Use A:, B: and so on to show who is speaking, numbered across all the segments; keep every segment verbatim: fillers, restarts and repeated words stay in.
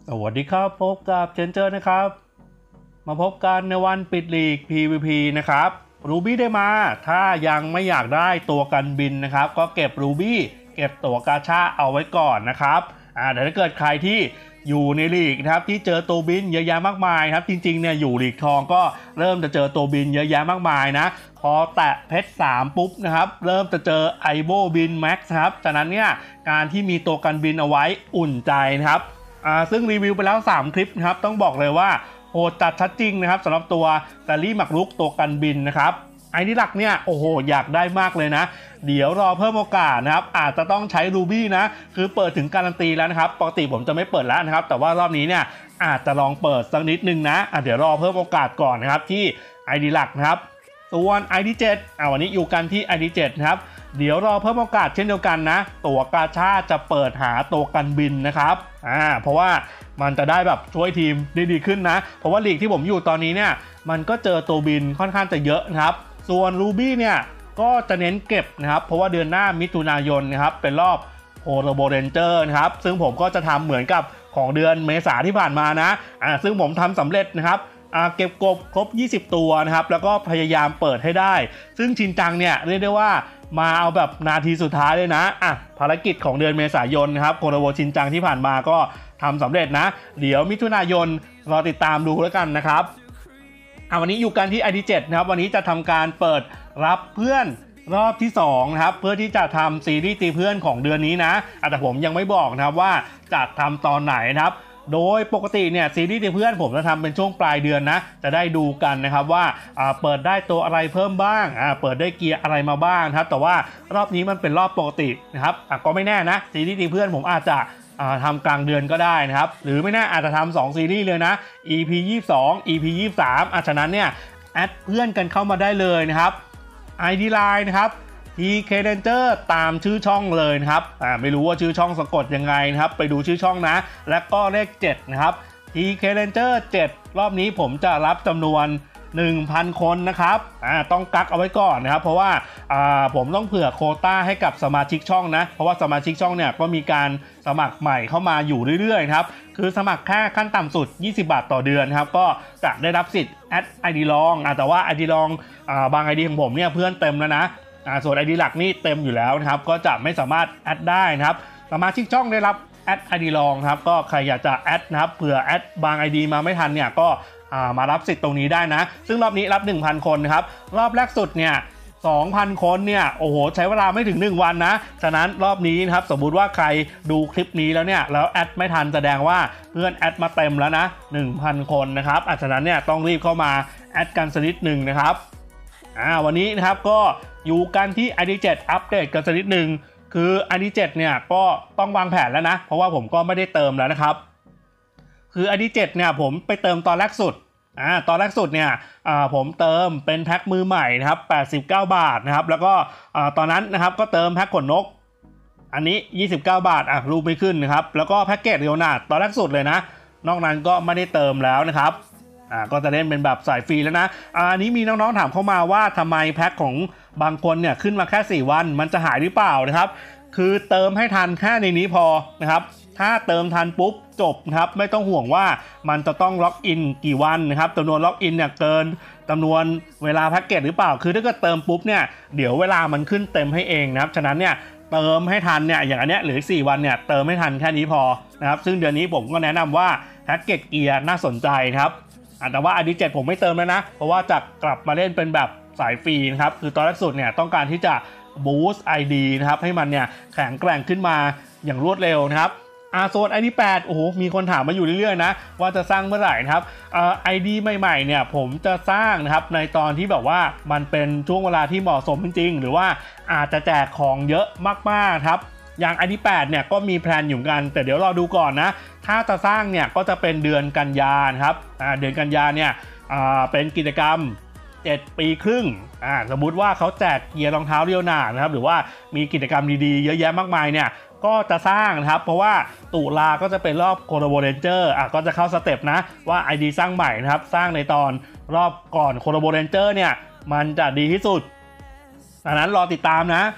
A: สวัสดีครับพบกับเจนเจอร์นะครับมาพบกันในวันปิดลีก พี วี พี นะครับรูบี้ได้มาถ้ายังไม่อยากได้ตัวกันบินนะครับก็เก็บรูบี้เก็บตัวกาชาเอาไว้ก่อนนะครับอ่าแต่ถ้าเกิดใครที่อยู่ในลีกนะครับที่เจอตัวบินเยอะแยะมากมายครับจริงๆเนี่ยอยู่ลีกทองก็เริ่มจะเจอตัวบินเยอะแยะมากมายนะพอแตะเพชรสามปุ๊บนะครับเริ่มจะเจอไอโบบินแม็กซ์ครับฉะนั้นเนี่ยการที่มีตัวกันบินเอาไว้อุ่นใจนะครับอ่าซึ่งรีวิวไปแล้วสามคลิปนะครับต้องบอกเลยว่าโหดจัดชัดจริงนะครับสำหรับตัวแซลลี่หมักรุกตัวกันบินนะครับไอ้นี่หลักเนี่ยโอ้โหอยากได้มากเลยนะเดี๋ยวรอเพิ่มโอกาสนะครับอาจจะต้องใช้รูบี้นะคือเปิดถึงการันตีแล้วนะครับปกติผมจะไม่เปิดแล้วนะครับแต่ว่ารอบนี้เนี่ยอาจจะลองเปิดสักนิดนึงนะะเดี๋ยวรอเพิ่มโอกาสก่อนนะครับที่ ไอ ดี หลักนะครับส่วน ไอ ดี เจ็ดอ่าวันนี้อยู่กันที่ ไอ ดี เจ็ดนะครับเดี๋ยวรอเพิ่มโอกาสเช่นเดียวกันนะตัวกาชาจะเปิดหาตัวกันบินนะครับอ่าเพราะว่ามันจะได้แบบช่วยทีมได้ดีขึ้นนะเพราะว่าลีกที่ผมอยู่ตอนนี้เนี่ยมันก็เจอตัวบินค่อนข้างจะเยอะนะครับส่วนรูบี้เนี่ยก็จะเน้นเก็บนะครับเพราะว่าเดือนหน้ามิถุนายนนะครับเป็นรอบโอโรโบเรนเจอร์นะครับซึ่งผมก็จะทำเหมือนกับของเดือนเมษาที่ผ่านมานะอ่าซึ่งผมทำสำเร็จนะครับอ่าเก็บกบครบยี่สิบตัวนะครับแล้วก็พยายามเปิดให้ได้ซึ่งชินจังเนี่ยเรียกได้ว่ามาเอาแบบนาทีสุดท้ายเลยนะอ่ะภารกิจของเดือนเมษายนนะครับโคโรโบชินจังที่ผ่านมาก็ทำสำเร็จนะเดี๋ยวมิถุนายนรอติดตามดูแล้วกันนะครับอ่ะวันนี้อยู่กันที่ ไอ ดี เจ็ด นะครับวันนี้จะทำการเปิดรับเพื่อนรอบที่สองนะครับเพื่อที่จะทำซีรีส์ตีเพื่อนของเดือนนี้นะแต่ผมยังไม่บอกนะครับว่าจะทำตอนไหนนะครับโดยปกติเนี่ยซีรีส์ตีเพื่อนผมจะทำเป็นช่วงปลายเดือนนะจะได้ดูกันนะครับว่าเปิดได้ตัวอะไรเพิ่มบ้างเปิดได้เกียร์อะไรมาบ้างครับแต่ว่ารอบนี้มันเป็นรอบปกตินะครับก็ไม่แน่นะซีรีส์ตีเพื่อนผมอาจจะทำกลางเดือนก็ได้นะครับหรือไม่แน่อาจจะทำสองซีรีส์เลยนะ อี พี ยี่สิบสอง อี พี ยี่สิบสามอ่ะฉะนั้นเนี่ยแอดเพื่อนกันเข้ามาได้เลยนะครับ ไอ ดี Line นะครับ ที เค Ranger ตามชื่อช่องเลยนะครับอ่าไม่รู้ว่าชื่อช่องสะกดยังไงนะครับไปดูชื่อช่องนะและก็เลขเจ็ดนะครับ ที เค Ranger เจ็ดรอบนี้ผมจะรับจำนวน หนึ่งพัน คนนะครับอ่าต้องกักเอาไว้ก่อนนะครับเพราะว่าอ่าผมต้องเผื่อโควต้าให้กับสมาชิกช่องนะเพราะว่าสมาชิกช่องเนี่ยก็มีการสมัครใหม่เข้ามาอยู่เรื่อยๆครับคือสมัครแค่ขั้นต่ำสุดยี่สิบบาทต่อเดือนครับก็จะได้รับสิทธิ์แอด ไอ ดี ลองอ่าแต่ว่า ไอ ดี ลองอ่าบาง ไอ ดี ของผมเนี่ยเพื่อนเต็มแล้วนะอ่าส่วน ไอ ดี หลักนี่เต็มอยู่แล้วนะครับก็จะไม่สามารถแอดได้นะครับสมาชิกช่องได้รับแอด ไอ ดี ลองครับก็ใครอยากจะแอดนะครับเผื่อแอดบาง ไอ ดี มาไม่ทันเนี่ยก็มารับสิทธิ์ตรงนี้ได้นะซึ่งรอบนี้รับ หนึ่งพัน คนนะครับรอบแรกสุดเนี่ย สองพัน คนเนี่ยโอ้โหใช้เวลาไม่ถึงหนึ่งวันนะฉะนั้นรอบนี้นะครับสมมุติว่าใครดูคลิปนี้แล้วเนี่ยแล้วแอดไม่ทันแสดงว่าเพื่อนแอดมาเต็มแล้วนะ หนึ่งพัน คนนะครับฉะนั้นเนี่ยต้องรีบเข้ามาแอดกันสักนิดหนึ่งนะครับอ่าวันนี้นะครับก็อยู่กันที่ ไอ ดี เจ็ด อัปเดตกันสักนิดหนึ่งคือ ไอ ดี เจ็ด เนี่ยก็ต้องวางแผนแล้วนะเพราะว่าผมก็ไม่ได้เติมแล้วนะครับคือ ไอ ดี เจ็ด เนี่ยผมไปเติมตอนแรกสุดอ่าตอนแรกสุดเนี่ยอ่าผมเติมเป็นแพ็คมือใหม่นะครับแปดสิบเก้าบาทนะครับแล้วก็อ่าตอนนั้นนะครับก็เติมแพ็คขนนกอันนี้ยี่สิบเก้าบาทอ่ะรูปไม่ขึ้นนะครับแล้วก็แพ็คเกจเรียวนาดตอนแรกสุดเลยนะนอกนั้นก็ไม่ได้เติมแล้วนะครับอ่าก็จะเล่นเป็นแบบสายฟรีแล้วนะอ่าอันนี้มีน้องๆถามเข้ามาว่าทำไมแพ็คของบางคนเนี่ยขึ้นมาแค่สี่วันมันจะหายหรือเปล่านะครับคือเติมให้ทันแค่ในนี้พอนะครับถ้าเติมทันปุ๊บจบนะครับไม่ต้องห่วงว่ามันจะต้องล็อกอินกี่วันนะครับจำนวนล็อกอินเนี่ยเกินจำนวนเวลาแพ็กเกจหรือเปล่าคือถ้าเกิดเติมปุ๊บเนี่ยเดี๋ยวเวลามันขึ้นเต็มให้เองนะครับฉะนั้นเนี่ยเติมให้ทันเนี่ยอย่างอันเนี้ยเหลือสี่วันเนี่ยเติมให้ทันแค่นี้พอนะครับซึ่งเดือนนี้ผมก็แนะนำว่าแพ็กเกจเกียร์น่าสนใจครับแต่ว่า ไอ ดี เจ็ด ผมไม่เติมแล้วนะเพราะว่าจะกลับมาเล่นเป็นแบบสายฟรีนะครับคือตอนแรกสุดเนี่ยต้องการที่จะบูสต์ ไอ ดี นะครับให้มันเนี่ยแข็งแกร่งขึ้นมาอย่างรวดเร็วนะครับอ่าโซน ไอ ดี แปดโอ้โหมีคนถามมาอยู่เรื่อยๆนะว่าจะสร้างเมื่อไหร่นะครับอ่า ไอ ดี ใหม่ๆเนี่ยผมจะสร้างนะครับในตอนที่แบบว่ามันเป็นช่วงเวลาที่เหมาะสมจริงๆหรือว่าอาจจะแจกของเยอะมากๆครับอย่าง ไอ ดี แปดเนี่ยก็มีแพลนอยู่กันแต่เดี๋ยวรอดูก่อนนะถ้าจะสร้างเนี่ยก็จะเป็นเดือนกันยายนครับอ่าเดือนกันยายนเนี่ยอ่าเป็นกิจกรรมเจ็ดปีครึ่งอ่าสมมุติว่าเขาแจกเกียร์รองเท้าเรียวหนานะครับหรือว่ามีกิจกรรมดีๆเยอะแยะมากมายเนี่ยก็จะสร้างนะครับเพราะว่าตุลาก็จะเป็นรอบโคโรโบเรนเจอร์อ่ะก็จะเข้าสเต็ปนะว่า ไอ ดี สร้างใหม่นะครับสร้างในตอนรอบก่อนโคโรโบเรนเจอร์เนี่ยมันจะดีที่สุดดังนั้นรอติดตามนะ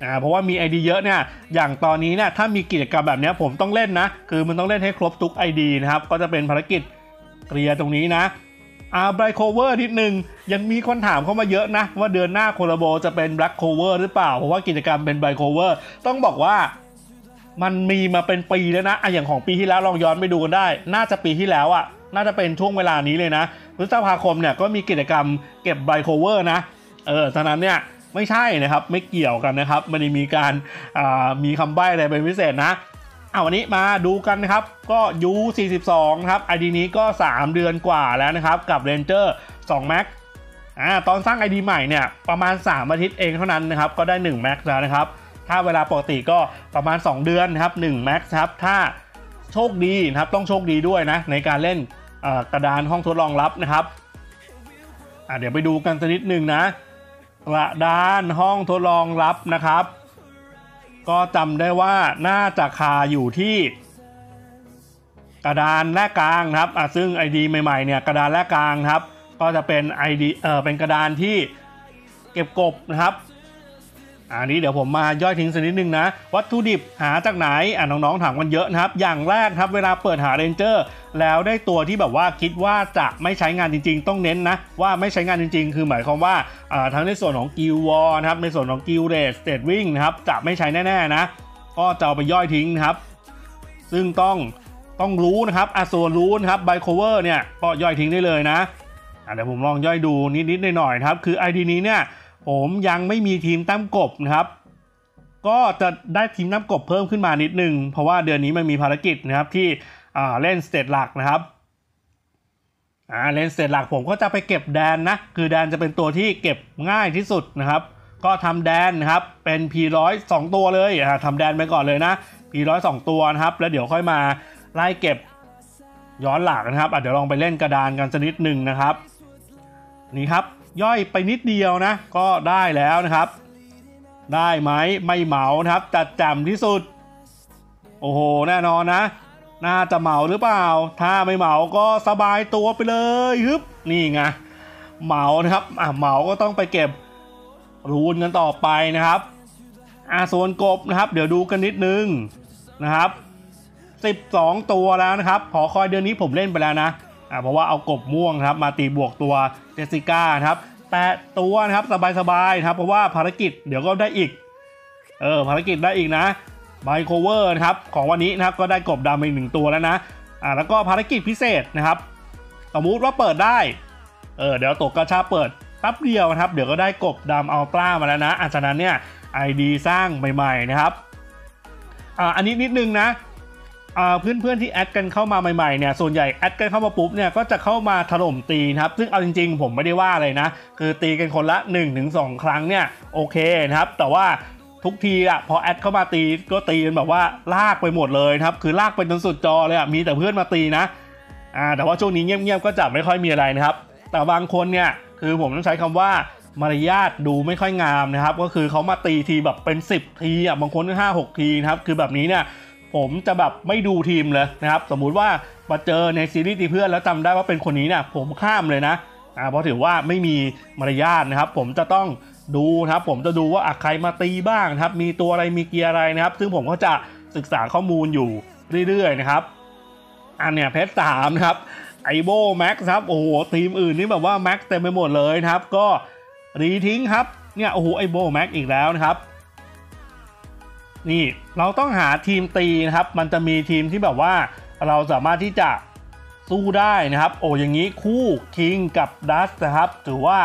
A: อ่าเพราะว่ามี ไอ ดี เยอะเนี่ยอย่างตอนนี้เนี่ยถ้ามีกิจกรรมแบบนี้ผมต้องเล่นนะคือมันต้องเล่นให้ครบทุก ไอ ดี นะครับก็จะเป็นภารกิจเคลียร์ตรงนี้นะอ่า Black Clover นิดนึงยังมีคนถามเข้ามาเยอะนะว่าเดือนหน้าโคลาโบจะเป็น Black Clover หรือเปล่าเพราะว่ากิจกรรมเป็น Black Clover ต้องบอกว่ามันมีมาเป็นปีแล้วนะอ่ะอย่างของปีที่แล้วลองย้อนไปดูกันได้น่าจะปีที่แล้วอ่ะน่าจะเป็นช่วงเวลานี้เลยนะพฤษภาคมเนี่ยก็มีกิจกรรมเก็บ Black Clover นะเออฉะนั้นเนี่ยไม่ใช่นะครับไม่เกี่ยวกันนะครับไม่ได้มีการมีคำใบ้อะไรเป็นพิเศษนะเอาวันนี้มาดูกันนะครับก็ ยู สี่สิบสอง ครับ ไอ ดี นี้ก็สามเดือนกว่าแล้วนะครับกับ Ranger สอง Max อ่าตอนสร้าง ไอ ดี ใหม่เนี่ยประมาณสามอาทิตย์เองเท่านั้นนะครับก็ได้หนึ่ง Max แล้วนะครับถ้าเวลาปกติก็ประมาณสองเดือนนะครับหนึ่ง Max ครับถ้าโชคดีนะครับต้องโชคดีด้วยนะในการเล่นกระดานห้องทดลองลับนะครับอ่าเดี๋ยวไปดูกันสักนิดนึงนะกระดานห้องทดลองลับนะครับก็จำได้ว่าน่าจะคาอยู่ที่กระดานแรกกลางครับอ่ะซึ่ง ไอ ดี ใหม่ๆเนี่ยกระดานแรกกลางครับก็จะเป็น ไอ ดี เออเป็นกระดานที่เก็บกบนะครับอันนี้เดี๋ยวผมมาย่อยทิ้งสักนิดนึงนะวัตถุดิบหาจากไหนอ่ะน้องๆถามกันเยอะนะครับอย่างแรกครับเวลาเปิดหาเรนเจอร์แล้วได้ตัวที่แบบว่าคิดว่าจะไม่ใช้งานจริงๆต้องเน้นนะว่าไม่ใช้งานจริงๆคือหมายความว่าทั้งในส่วนของกิลวอร์นะครับในส่วนของกิลเรสเตดวิ่งนะครับจะไม่ใช้แน่ๆนะก็จะเอาไปย่อยทิ้งนะครับซึ่งต้องต้องรู้นะครับอ่ะส่วนรู้นะครับไบโคเวอร์เนี่ยก็ย่อยทิ้งได้เลยนะอ่ะเดี๋ยวผมลองย่อยดูนิดๆหน่อยๆครับคือ ไอ ดี นี้เนี่ยผมยังไม่มีทีมตั้มกบนะครับก็จะได้ทีมตั้มกบเพิ่มขึ้นมานิดนึงเพราะว่าเดือนนี้มันมีภารกิจนะครับที่เล่นสเตจหลักนะครับอ่าเล่นสเตจหลักผมก็จะไปเก็บแดนนะคือแดนจะเป็นตัวที่เก็บง่ายที่สุดนะครับก็ทำแดนนะครับเป็น พี หนึ่งร้อย สองตัวเลยอ่าทำแดนไปก่อนเลยนะ พี หนึ่งร้อย สองตัวนะครับแล้วเดี๋ยวค่อยมาไล่เก็บย้อนหลังนะครับอ่ะเดี๋ยวลองไปเล่นกระดานกันสักนิดนึงนะครับนี่ครับย่อยไปนิดเดียวนะก็ได้แล้วนะครับได้ไหมไม่เหมานะครับจัดแจ่มที่สุดโอ้โหแน่นอนนะน่าจะเหมาหรือเปล่าถ้าไม่เหมาก็สบายตัวไปเลยฮึบนี่ไงเหมานะครับอ่ะเหมาก็ต้องไปเก็บรูนกันต่อไปนะครับอ่ะส่วนกบนะครับเดี๋ยวดูกันนิดนึงนะครับสิบสองตัวแล้วนะครับขอคอยเดือนนี้ผมเล่นไปแล้วนะอ่ะเพราะว่าเอากบม่วงครับมาตีบวกตัวเจสสิก้านะครับแต่ตัวนะครับสบายๆครับเพราะว่าภารกิจเดี๋ยวก็ได้อีกเออภารกิจได้อีกนะไบโคเวอร์นะครับของวันนี้นะครับก็ได้กบดำอีกหนึ่งตัวแล้วนะอ่าแล้วก็ภารกิจพิเศษนะครับสมมุติว่าเปิดได้เออเดี๋ยวตกกระชาเปิดแป๊บเดียวนะครับเดี๋ยวก็ได้กบดำอัลตร้ามาแล้วนะอ่ะฉะนั้นเนี่ย ไอ ดี สร้างใหม่ๆนะครับอ่าอันนี้นิดนึงนะเพื่อนเพื่อนๆที่แอดกันเข้ามาใหม่ๆเนี่ยส่วนใหญ่แอดกันเข้ามาปุ๊บเนี่ยก็จะเข้ามาถล่มตีนะครับซึ่งเอาจริงๆผมไม่ได้ว่าเลยนะคือตีกันคนละ หนึ่งถึงสอง ครั้งเนี่ยโอเคนะครับแต่ว่าทุกทีอ่ะพอแอดเข้ามาตีก็ตีกันแบบว่าลากไปหมดเลยครับคือลากไปจนสุดจอเลยอ่ะมีแต่เพื่อนมาตีนะอ่าแต่ว่าช่วงนี้เงียบๆก็จะไม่ค่อยมีอะไรนะครับแต่บางคนเนี่ยคือผมต้องใช้คำว่ามารยาทดูไม่ค่อยงามนะครับก็คือเขามาตีทีแบบเป็นสิบทีอ่ะบางคนก็ห้าหกทีนะครับคือแบบนี้เนี่ยผมจะแบบไม่ดูทีมเลยนะครับสมมุติว่ามาเจอในซีรีส์ตีเพื่อนแล้วจำได้ว่าเป็นคนนี้เนี่ยผมข้ามเลยนะอ่าเพราะถือว่าไม่มีมารยาทนะครับผมจะต้องดูนะครับผมจะดูว่าใครมาตีบ้างนะครับมีตัวอะไรมีเกียร์อะไรนะครับซึ่งผมก็จะศึกษาข้อมูลอยู่เรื่อยๆนะครับอันเนี้ยเพชรสามนะครับไอโบแม็กซ์ครับโอ้โหทีมอื่นนี่แบบว่าแม็กซ์เต็มไปหมดเลยนะครับก็รีทิ้งครับเนี่ยโอ้โหไอโบแม็กซ์อีกแล้วนะครับนี่เราต้องหาทีมตีนะครับมันจะมีทีมที่แบบว่าเราสามารถที่จะสู้ได้นะครับโอ้อย่างนี้คู่คิงกับดัสนะครับถือว่า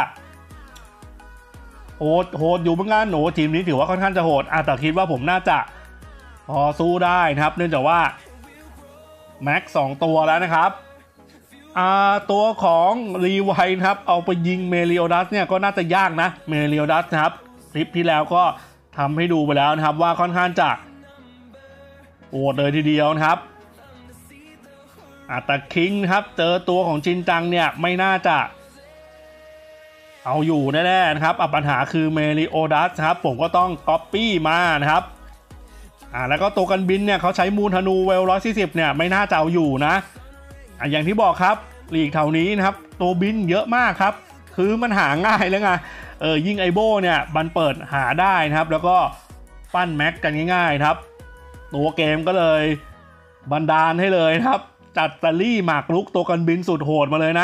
A: โหดโหดอยู่เหมือนกันโอ้ทีมนี้ถือว่าค่อนข้างจะโหดอาจจะคิดว่าผมน่าจะพอสู้ได้นะครับเนื่องจากว่าแม็กสองตัวแล้วนะครับอ่าตัวของรีไวท์ครับเอาไปยิงเมลิโอดัสเนี่ยก็น่าจะยากนะเมลิโอดัสนะครับคลิปที่แล้วก็ทำให้ดูไปแล้วนะครับว่าค่อนข้างจะโหดเลยทีเดียวนะครับแต่คิงนะครับเจอตัวของจินจังเนี่ยไม่น่าจะเอาอยู่แน่ๆนะครับปัญหาคือเมลิโอดัสครับผมก็ต้องก๊อปปี้มานะครับอ่าแล้วก็ตัวกันบินเนี่ยเขาใช้มูลธนูเวลร้อยสี่สิบเนี่ยไม่น่าจะเอาอยู่นะอ่าอย่างที่บอกครับลีกแถวนี้นะครับตัวบินเยอะมากครับคือมันหาง่ายแล้วไงเออยิ่งไอโบเนี่ยมันเปิดหาได้นะครับแล้วก็ปั้นแม็กกันง่ายๆครับตัวเกมก็เลยบันดาลให้เลยครับจัดซารี่หมากรุกตัวกันบินสุดโหดมาเลยนะ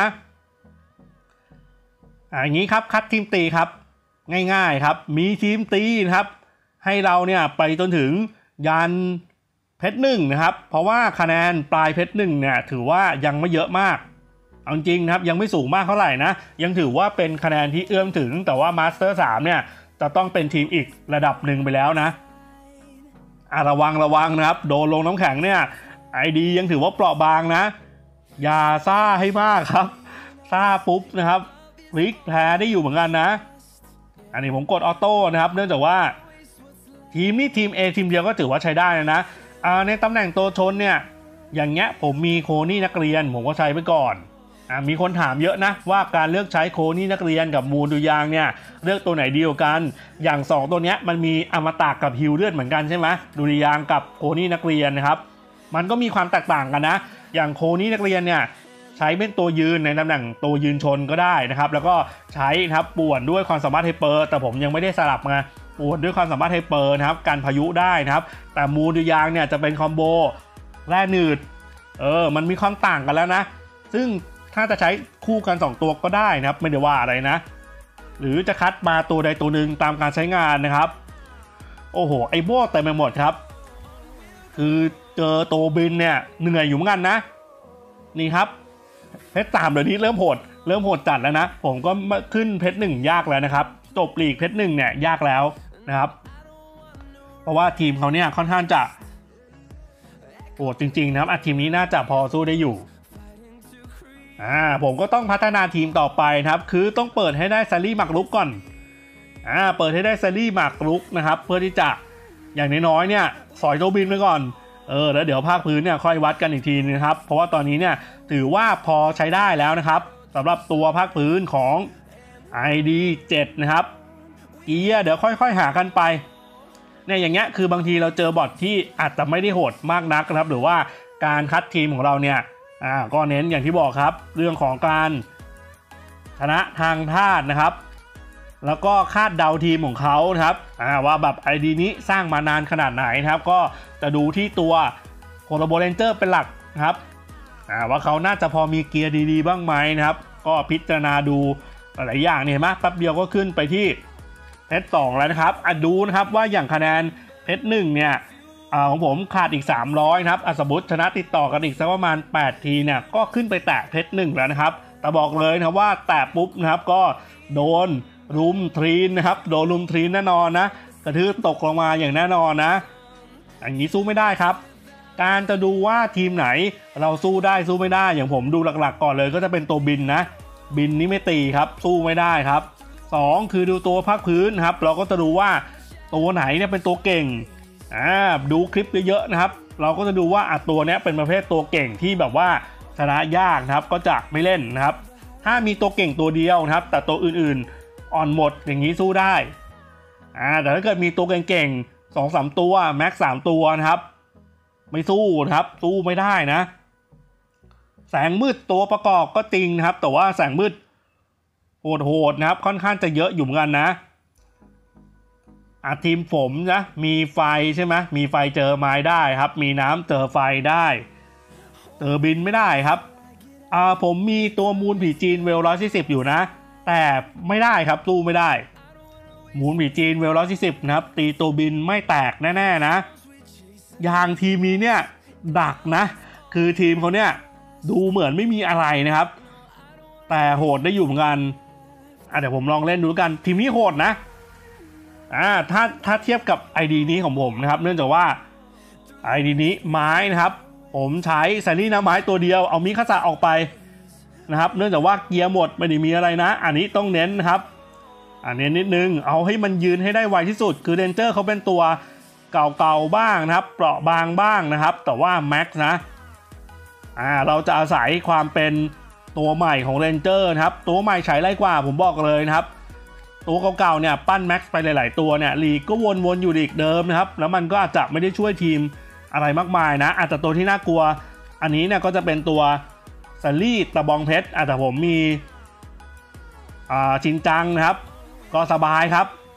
A: อย่างนี้ครับคัดทีมตีครับง่ายๆครับมีทีมตีนะครับให้เราเนี่ยไปจนถึงยันเพชรหนึ่งนะครับเพราะว่าคะแนนปลายเพชรหนึ่งเนี่ยถือว่ายังไม่เยอะมากเอาจริงครับยังไม่สูงมากเท่าไหร่นะยังถือว่าเป็นคะแนนที่เอื้อมถึงแต่ว่ามาสเตอร์สามเนี่ยจะต้องเป็นทีมอีกระดับหนึ่งไปแล้วนะอ่ะระวังระวังนะครับโดนลงน้ำแข็งเนี่ยไอดียังถือว่าเปราะบางนะอย่าซ่าให้มากครับซ่าปุ๊บนะครับพลิกแพ้ได้อยู่เหมือนกันนะอันนี้ผมกดออโต้นะครับเนื่องจากว่าทีมนี้ทีม A ทีมเดียวก็ถือว่าใช้ได้นะในตำแหน่งตัวชนเนี่ยอย่างเงี้ยผมมีโคนี่นักเรียนผมก็ใช้ไปก่อนอ่ามีคนถามเยอะนะว่าการเลือกใช้โคนี่นักเรียนกับมูลดูยางเนี่ยเลือกตัวไหนดีกว่ากันอย่างสองตัวเนี้ยมันมีอมตะกับฮิวเลือดเหมือนกันใช่ไหมดูยางกับโคนี่นักเรียนนะครับมันก็มีความแตกต่างกันนะอย่างโคนี่นักเรียนเนี่ยใช้เป็นตัวยืนในตำแหน่งตัวยืนชนก็ได้นะครับแล้วก็ใช้นะครับป่วนด้วยความสามารถไฮเปอร์แต่ผมยังไม่ได้สลับมาป่วนด้วยความสามารถไฮเปอร์นะครับการพายุได้นะครับแต่มูลดูยางเนี่ยจะเป็นคอมโบแร่หนืดเออมันมีความต่างกันแล้วนะซึ่งถ้าจะใช้คู่กันสองตัวก็ได้นะครับไม่ได้ว่าอะไรนะหรือจะคัดมาตัวใดตัวหนึ่งตามการใช้งานนะครับโอ้โหไอโบ้เต็มไปหมดครับคือเจอตัวบินเนี่ยเหนื่อยอยู่เหมือนกันนะนี่ครับเพชรสามเดี๋ยวนี้เริ่มโหดเริ่มโหดจัดแล้วนะผมก็ขึ้นเพชรหนึ่งยากแล้วนะครับจบลีกเพชรหนึ่งเนี่ยยากแล้วนะครับเพราะว่าทีมเขาเนี่ยค่อนข้างจะโหดจริงๆนะครับทีมนี้น่าจะพอสู้ได้อยู่อ่าผมก็ต้องพัฒนาทีมต่อไปนะครับคือต้องเปิดให้ได้ซารี่หมากรุกก่อนอ่าเปิดให้ได้ซารี่หมากรุกนะครับเพื่อที่จะอย่างน้อยๆเนี่ยสอยโตบินไปก่อนเออแล้วเดี๋ยวภาคพื้นเนี่ยค่อยวัดกันอีกทีนะครับเพราะว่าตอนนี้เนี่ยถือว่าพอใช้ได้แล้วนะครับสำหรับตัวภาคพื้นของ ไอ ดี เจ็ด นะครับเกียร์เดี๋ยวค่อยๆหากันไปเนี่ยอย่างเงี้ยคือบางทีเราเจอบอทที่อาจจะไม่ได้โหดมากนักนะครับหรือว่าการคัดทีมของเราเนี่ยอ่าก็เน้นอย่างที่บอกครับเรื่องของการชนะทางธาตุนะครับแล้วก็คาดเดาทีมของเขานะครับอ่าว่าแบบ ไอ ดี นี้สร้างมานานขนาดไหนนะครับก็จะดูที่ตัวโคโลโบเรนเจอร์เป็นหลักนะครับอ่าว่าเขาน่าจะพอมีเกียร์ดีๆบ้างไหมนะครับก็พิจารณาดูหลายอย่างเนี่ยเห็นไหมแป๊บเดียวก็ขึ้นไปที่เพชรสองแล้วนะครับอ่ะดูนะครับว่าอย่างคะแนนเพชรหนึ่งเนี่ยของผมขาดอีกสามร้อยนะครับสมมติชนะติดต่อกันอีกสักประมาณแปดทีเนี่ยก็ขึ้นไปแตะเพชรหนึ่งแล้วนะครับแต่บอกเลยนะว่าแตะปุ๊บนะครับก็โดนรุมทรีนนะครับโดนรุมทรีนแน่นอนนะกระทืบตกลงมาอย่างแน่นอนนะอย่างนี้สู้ไม่ได้ครับการจะดูว่าทีมไหนเราสู้ได้สู้ไม่ได้อย่างผมดูหลักๆก่อนเลยก็จะเป็นตัวบินนะบินนี่ไม่ตีครับสู้ไม่ได้ครับสองคือดูตัวภาคพื้นครับเราก็จะดูว่าตัวไหนเนี่ยเป็นตัวเก่งอ่าดูคลิปเยอะๆนะครับเราก็จะดูว่าอ่ะตัวนี้เป็นประเภทตัวเก่งที่แบบว่าชนะยากนะครับก็จะไม่เล่นนะครับถ้ามีตัวเก่งตัวเดียวนะครับแต่ตัวอื่นๆอ่อนหมดอย่างนี้สู้ได้อ่าแต่ถ้าเกิดมีตัวเก่งๆ สองสาม ตัวแม็กสามตัวนะครับไม่สู้นะครับสู้ไม่ได้นะแสงมืดตัวประกอบก็จริงนะครับแต่ว่าแสงมืดโหดๆนะครับค่อนข้างจะเยอะอยู่เหมือนกันนะอ่ะทีมผมนะมีไฟใช่ไหมมีไฟเจอไม้ได้ครับมีน้ำเจอไฟได้เจอบินไม่ได้ครับอ่าผมมีตัวมูลผีจีนเวลร้อยสี่สิบอยู่นะแต่ไม่ได้ครับสู้ไม่ได้มูลผีจีนเวลร้อยสี่สิบนะครับตีตัวบินไม่แตกแน่ๆนะอย่างทีมนี้เนี่ยดักนะคือทีมเขาเนี่ยดูเหมือนไม่มีอะไรนะครับแต่โหดได้อยู่เหมือนกันอ่ะเดี๋ยวผมลองเล่นดูกันทีมนี้โหดนะอ่าถ้าถ้าเทียบกับ ไอ ดี นี้ของผมนะครับเนื่องจากว่า ไอ ดี นี้ไม้นะครับผมใช้ซารี่น้ำไม้ตัวเดียวเอามิคาสะออกไปนะครับเนื่องจากว่าเกียร์หมดไม่ได้มีอะไรนะอันนี้ต้องเน้นนะครับอันนี้นิดนึงเอาให้มันยืนให้ได้ไวที่สุดคือเรนเจอร์เขาเป็นตัวเก่าๆบ้างนะครับเปราะบางบ้างนะครับแต่ว่าแม็กซ์นะอ่าเราจะอาศัยความเป็นตัวใหม่ของเรนเจอร์นะครับตัวใหม่ใช้ไรกว่าผมบอกเลยนะครับตัวเก่าๆเนี่ยปั้นแม็กซ์ไปหลายๆตัวเนี่ยลีกก็วนๆอยู่ลีกเดิมนะครับแล้วมันก็อาจจะไม่ได้ช่วยทีมอะไรมากมายนะอาจจะตัวที่น่ากลัวอันนี้เนี่ยก็จะเป็นตัวซารี่ตะบองเพชรแต่ผมมีอ่าชินจังนะครับก็สบายครับค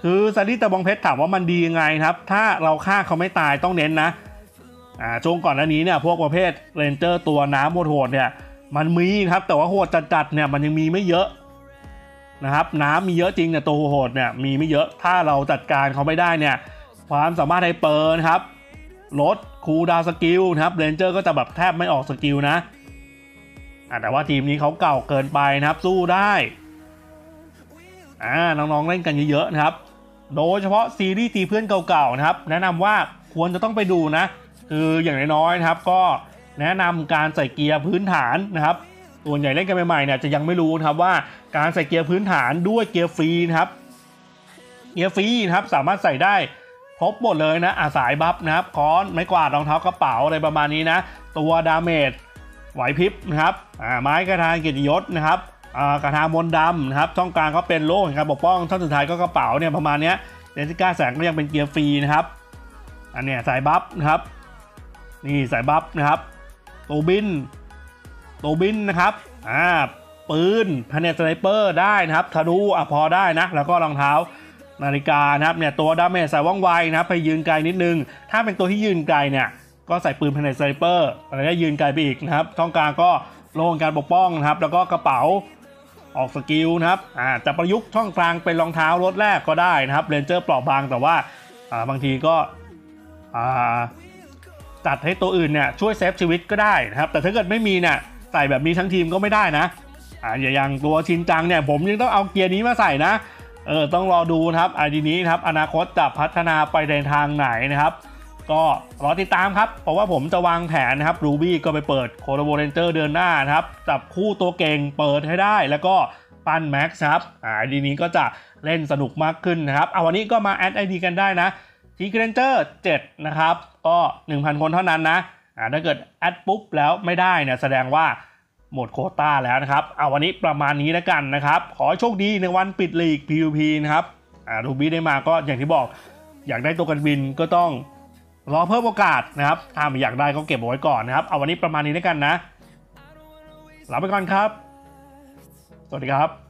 A: คือซาดิสตะบองเพชรถามว่ามันดียังไงครับถ้าเราฆ่าเขาไม่ตายต้องเน้นนะอ่าช่วงก่อนหน้านี้เนี่ยพวกประเภทเรนเจอร์ตัวน้ำโหดเนี่ยมันมีครับแต่ว่าโหดจัดๆเนี่ยมันยังมีไม่เยอะนะครับน้ำมีเยอะจริงแต่ตัวโหดเนี่ยมีไม่เยอะถ้าเราจัดการเขาไม่ได้เนี่ยความสามารถไฮเปอร์นะครับลดคูลดาวน์สกิลนะครับเรนเจอร์ก็จะแบบแทบไม่ออกสกิลนะแต่ว่าทีมนี้เขาเก่าเกินไปนะครับสู้ได้อ่าน้องๆเล่นกันเยอะๆนะครับโดยเฉพาะซีรีส์ตีเพื่อนเก่าๆนะครับแนะนำว่าควรจะต้องไปดูนะคืออย่างน้อยๆนะครับก็แนะนำการใส่เกียร์พื้นฐานนะครับส่วนใหญ่เล่นกันใหม่ๆเนี่ยจะยังไม่รู้นะครับว่าการใส่เกียร์พื้นฐานด้วยเกียร์ฟรีนะครับเกียร์ฟรีนะครับสามารถใส่ได้ครบหมดเลยนะอาสายบัฟนะครับค้อนไม้กวาดรองเท้ากระเป๋าอะไรประมาณนี้นะตัวดาเมจไหวพริบนะครับไม้กระทาเกียรติยศนะครับกระทามนดำนะครับช่องกลางก็เป็นโล่ครับปกป้องท่อนสุดท้ายก็กระเป๋าเนี่ยประมาณนี้เดนซิก้าแสงก็ยังเป็นเกียร์ฟรีนะครับอันเนี้ยสายบัฟนะครับนี่สายบัฟนะครับตัวบินตัวบินนะครับอ่าปืนแพนเนตสไนเปอร์ได้นะครับธนูอ่ะพอได้นะแล้วก็รองเท้านาฬิกานะครับเนี่ยตัวดาเมจใส่ว่องไวนะครับไปยืนไกลนิดนึงถ้าเป็นตัวที่ยืนไกลเนี่ยก็ใส่ปืนแพนเนตสไนเปอร์อะไรได้ยืนไกลไปอีกนะครับช่องกลางก็โล่การปกป้องนะครับแล้วก็กระเป๋าออกสกิลนะครับอ่าจะประยุกต์ช่องกลางเป็นรองเท้ารถแรกก็ได้นะครับเรนเจอร์เปราะบางแต่ว่าอ่าบางทีก็อ่าจัดให้ตัวอื่นเนี่ยช่วยเซฟชีวิตก็ได้นะครับแต่ถ้าเกิดไม่มีเนี่ยใส่แบบนี้ทั้งทีมก็ไม่ได้นะอ่าอย่างตัวชินจังเนี่ยผมยังต้องเอาเกียร์นี้มาใส่นะเออต้องรอดูนะครับไอดีนี้นะครับอนาคตจะพัฒนาไปในทางไหนนะครับก็รอติดตามครับเพราะว่าผมจะวางแผนนะครับรูบี้ก็ไปเปิดโคโลโบเรนเจอร์เดือนหน้านะครับจับคู่ตัวเก่งเปิดให้ได้แล้วก็ปั้นแม็กซ์ครับอ่าไอดีนี้ก็จะเล่นสนุกมากขึ้นนะครับเอาวันนี้ก็มาแอดไอดีกันได้นะทีเรนเจอร์เจ็ดนะครับก็ หนึ่งพัน คนเท่านั้นนะอ่าถ้าเกิดแอดปุ๊บแล้วไม่ได้เนี่ยแสดงว่าหมดโควต้าแล้วนะครับเอาวันนี้ประมาณนี้แล้วกันนะครับขอให้โชคดีในวันปิดลีก พี วี พี นะครับอ่ารูบี้ได้มาก็อย่างที่บอกอยากได้ตัวกันบินก็ต้องรอเพิ่มโอกาสนะครับถ้าไม่อยากได้ก็เก็บเอาไว้ก่อนนะครับเอาวันนี้ประมาณนี้แล้วกันนะลาไปก่อนครับสวัสดีครับ